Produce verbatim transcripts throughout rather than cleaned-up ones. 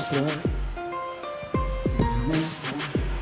monstruo, mi monstruo.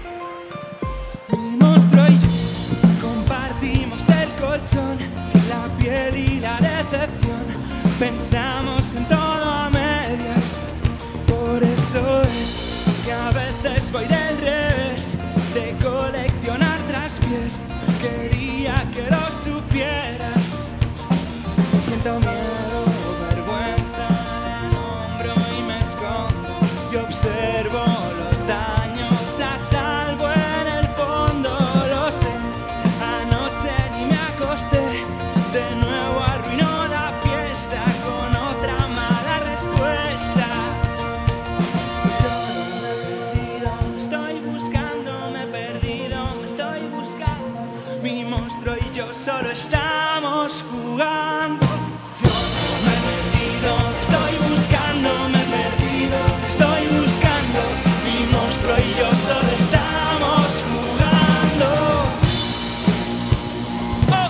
Mi monstruo y yo compartimos el colchón, la piel y la decepción. Pensamos en todo a media. Por eso es que a veces voy del revés, de coleccionar traspiés. Quería que lo supiera. Si siento miedo, vergüenza, la nombro y me escondo. Y observo los daños a salvo en el fondo. Lo sé, anoche ni me acosté. De nuevo arruinó la fiesta con otra mala respuesta. Yo no me he perdido, me estoy buscando, me he perdido, me estoy buscando. Mi monstruo y yo solo estamos jugando. Yo no me he perdido, me estoy buscando, me he perdido, me estoy buscando. Mi monstruo y yo solo estamos jugando. Oh.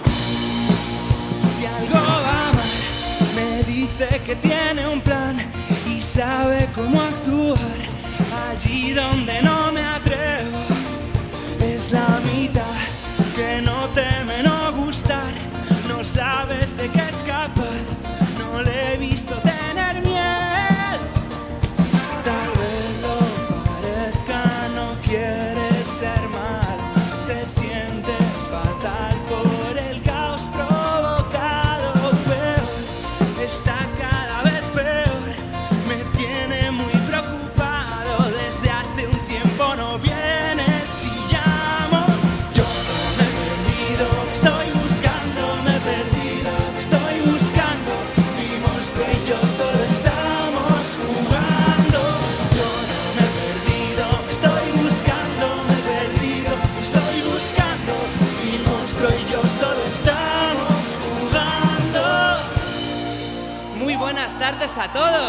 Si algo va mal, me dice que tiene un plan y sabe cómo actuar. Allí donde no me atrevo, es la mitad que no teme no gustar. No sabes de qué es capaz, no le he visto tener miedo. Tal vez lo parezca, no quiere ser mal. Se siente fatal por el caos provocado. Peor, está cada vez peor. Me tiene muy preocupado. Desde hace un tiempo no viene. Si llamo, yo no me he perdido. Estoy buscando, me he perdido. Estoy buscando. Mi monstruo y yo solo estamos jugando. Yo no me he perdido. Estoy buscando, me he perdido. Estoy buscando. Mi monstruo y yo solo estamos jugando. Muy buenas tardes a todos.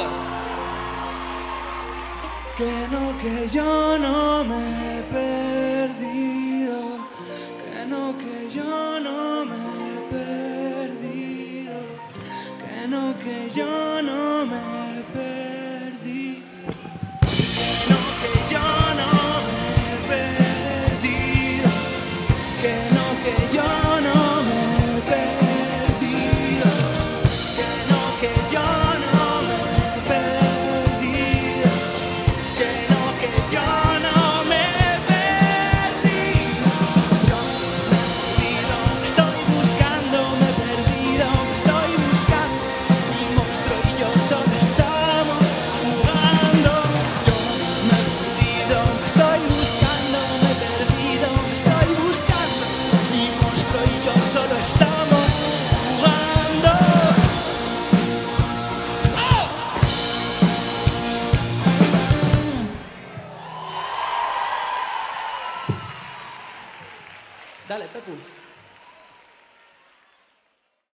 Que no, que yo no me he perdido. Que no, que yo no me he perdido. Que no, que yo no me he perdido. Que no, que yo no me he perdido. Que no, que yo no me he perdido. Que no, que yo no me he perdido. Que no, que yo no me he perdido. Yo me he perdido, me estoy buscando, me he perdido, me estoy buscando. Mi monstruo y yo solo estamos jugando. Yo me he perdido, me estoy buscando, me he perdido, me estoy buscando. Mi monstruo y yo solo estamos jugando. ¡Oh! Dale, Pepu.